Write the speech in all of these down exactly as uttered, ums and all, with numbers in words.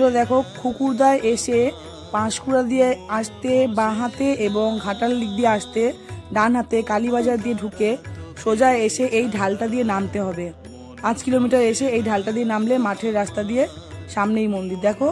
বন্ধুরা দেখো, খুকুরদায় এসে পাঁশকুড়া দিয়ে আসতে বাঁ হাতে এবং ঘাটাল দিক দিয়ে আসতে ডান হাতে কালীবাজার দিয়ে ঢুকে সোজা এসে এই ঢালটা দিয়ে নামতে হবে। পাঁচ কিলোমিটার এসে এই ঢালটা দিয়ে নামলে মাঠের রাস্তা দিয়ে সামনেই মন্দির। দেখো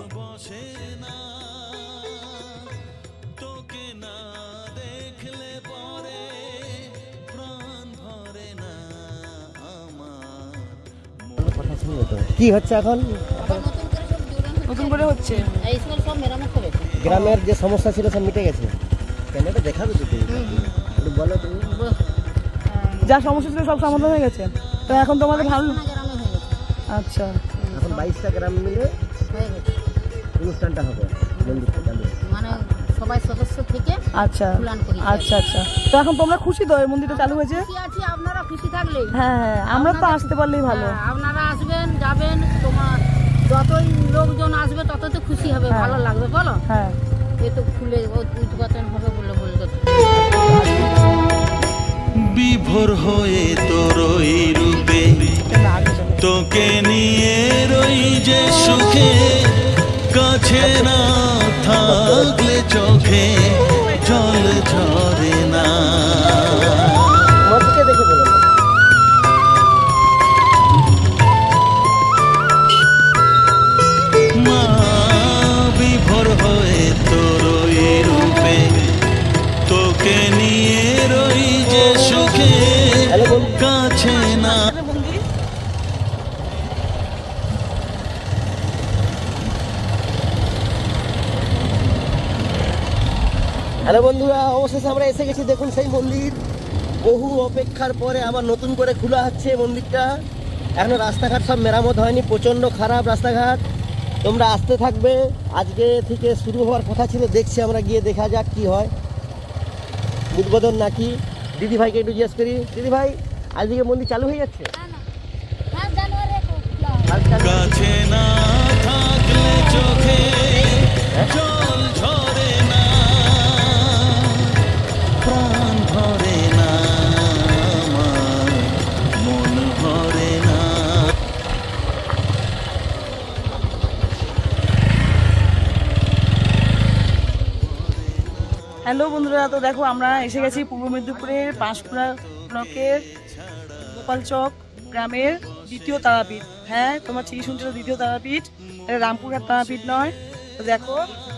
কি হচ্ছে এখন? নতুন করে হচ্ছে, গ্রামের যে সমস্যা ছিল সব মিটে গেছে। কেন এটা দেখাবে তো একটু বলো তুমি। যা সমস্যা ছিল সব সমাধান হয়ে গেছে, তো এখন তোমাদের ভালো। আচ্ছা, এখন বাইশটা গ্রাম মিলে অনুষ্ঠানটা হবে, মন্দিরটা চালু মানে সবাই সদস্য থেকে। আচ্ছা আচ্ছা আচ্ছা, তো এখন তোমরা খুশি তো এই মন্দিরটা চালু হয়েছে? আছি, আপনারা খুশি থাকলেই। হ্যাঁ হ্যাঁ, আমরা তো আসতে পারলেই ভালো। আপনারা আসবেন যাবেন, তোমার যতই লোকজন আসবে তত তো খুশি হবে, ভালো লাগবে বলো। হ্যাঁ, এ তো ফুলে উদ্বোধন হবে বলে বলতে বিভোর হয়ে তোরই রূপে তোকে নিয়ে রই যে সুখে, কাছে না থাকলে চোখে জল ঝরে না। মা বিভোর হয়ে তোরই রূপে তোকে নিয়ে রই যে সুখে, কাছে না। হ্যালো বন্ধুরা, অবশেষে আমরা এসে গেছি। দেখুন সেই মন্দির, বহু অপেক্ষার পরে আবার নতুন করে খোলা হচ্ছে মন্দিরটা। এখনো রাস্তাঘাট সব মেরামত হয়নি, প্রচণ্ড খারাপ রাস্তাঘাট। তোমরা আসতে থাকবে, আজকে থেকে শুরু হওয়ার কথা ছিল, দেখছি আমরা গিয়ে দেখা যাক কি হয়, উদ্বোধন নাকি। দিদি ভাইকে একটু জিজ্ঞেস করি, দিদি ভাই আজকে মন্দির চালু হয়ে যাচ্ছে? কাছে না থাকলে চোখে জল ঝরে না, প্রাণ ভরে না, মন ভরে না। হ্যালো বন্ধুরা, তো দেখো আমরা এসে গেছি পূর্ব মেদিনীপুরের পাঁশকুড়া ব্লকের গোপালচক গ্রামের দ্বিতীয় তারাপীঠ। হ্যাঁ, তোমার ঠিকই শুনছো, দ্বিতীয় তারাপীঠ, এটা রামপুরহাট তারাপীঠ নয়। তো দেখো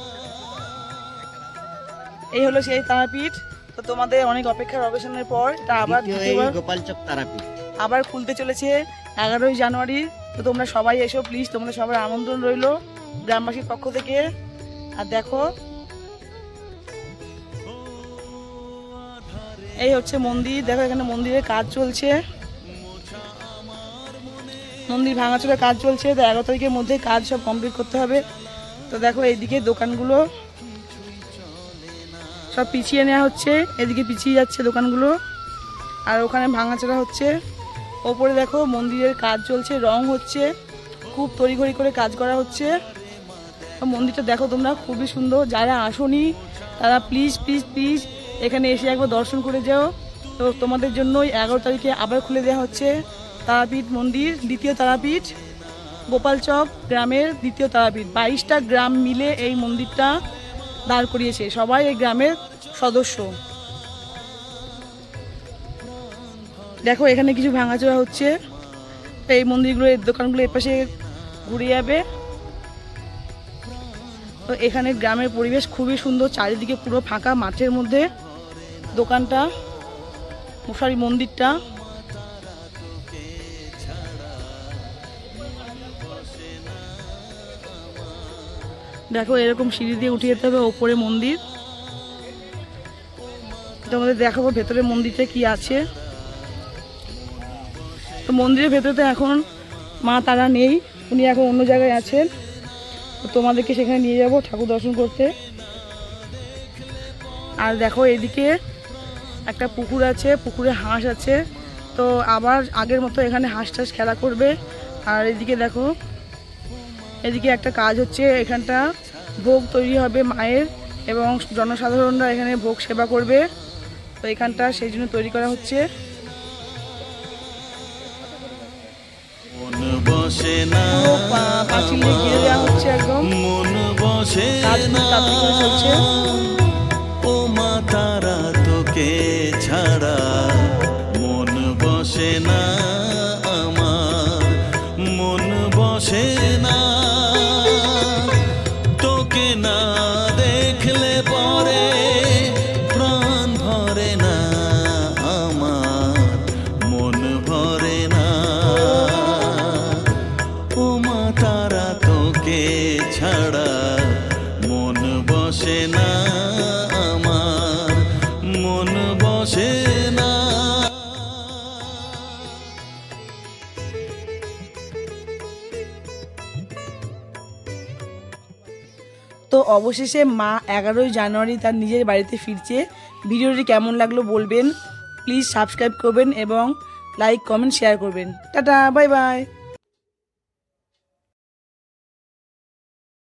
এই হলো সেই তারাপীঠ। তো তোমাদের অনেক অপেক্ষার অবসানের পর এটা আবার গোপালচক তারাপীঠ আবার খুলতে চলেছে এগারোই জানুয়ারি। তো তোমরা সবাই এসো প্লিজ, তোমরা সবার আমন্ত্রণ রইলো গ্রামবাসীর পক্ষ থেকে। আর দেখো এই হচ্ছে মন্দির। দেখো এখানে মন্দিরের কাজ চলছে, মন্দির ভাঙাচোরা কাজ চলছে। তো এগারো তারিখের মধ্যে কাজ সব কমপ্লিট করতে হবে। তো দেখো এইদিকে দোকানগুলো সব পিছিয়ে নেওয়া হচ্ছে, এদিকে পিছিয়ে যাচ্ছে দোকানগুলো, আর ওখানে ভাঙাচোরা হচ্ছে। ওপরে দেখো মন্দিরের কাজ চলছে, রং হচ্ছে, খুব তড়িঘড়ি করে কাজ করা হচ্ছে। মন্দিরটা দেখো তোমরা, খুবই সুন্দর। যারা আসোনি তারা প্লিজ প্লিজ প্লিজ এখানে এসে একবার দর্শন করে যাও। তো তোমাদের জন্যই এগারো তারিখে আবার খুলে দেওয়া হচ্ছে তারাপীঠ মন্দির, দ্বিতীয় তারাপীঠ, গোপালচক গ্রামের দ্বিতীয় তারাপীঠ। বাইশটা গ্রাম মিলে এই মন্দিরটা দাঁড় করিয়েছে, সবাই এই গ্রামের সদস্য। দেখো এখানে কিছু ভাঙাচোরা হচ্ছে, এই মন্দিরগুলো, এই দোকানগুলো এপাশে ঘুরে যাবে। তো এখানে গ্রামের পরিবেশ খুবই সুন্দর, চারিদিকে পুরো ফাঁকা মাঠের মধ্যে দোকানটা, মশারি মন্দিরটা। দেখো এরকম সিঁড়ি দিয়ে উঠে যেতে হবে ওপরে মন্দির। তোমাদের দেখাবো ভেতরে মন্দিরটা কি আছে। তো মন্দিরের ভেতরে তো এখন মা তারা নেই, উনি এখন অন্য জায়গায় আছেন। তো তোমাদেরকে সেখানে নিয়ে যাব ঠাকুর দর্শন করতে। আর দেখো এদিকে একটা পুকুর আছে, পুকুরে হাঁস আছে। তো আবার আগের মতো এখানে হাঁস টাস খেলা করবে। আর এদিকে দেখো, এদিকে একটা কাজ হচ্ছে, এখানটা ভোগ তৈরি হবে মায়ের, এবং জনসাধারণরা এখানে ভোগ সেবা করবে। তো এখানটা সেই জন্য তৈরি করা হচ্ছে। বসে না পুরো পা- পাঁচিল দিয়ে ঘিরে দেওয়া হচ্ছে একদম। মন বসে কাজ না তাড়াতাড়ি করে চলছে। ও মা তারা তোকে ছাড়া মন বসে না আমার মন বসে না তোকে না দেখলে পরে প্রাণ ভরে না আমার মন ভরে না ও মা তারা তোকে ছাড়া মন বসে না আমার মন বসে না। তো অবশেষে মা এগারোই জানুয়ারি তার নিজের বাড়িতে ফিরছে। ভিডিওটি কেমন লাগলো বলবেন, প্লিজ সাবস্ক্রাইব করবেন এবং লাইক কমেন্ট শেয়ার করবেন। টাটা, বাই বাই।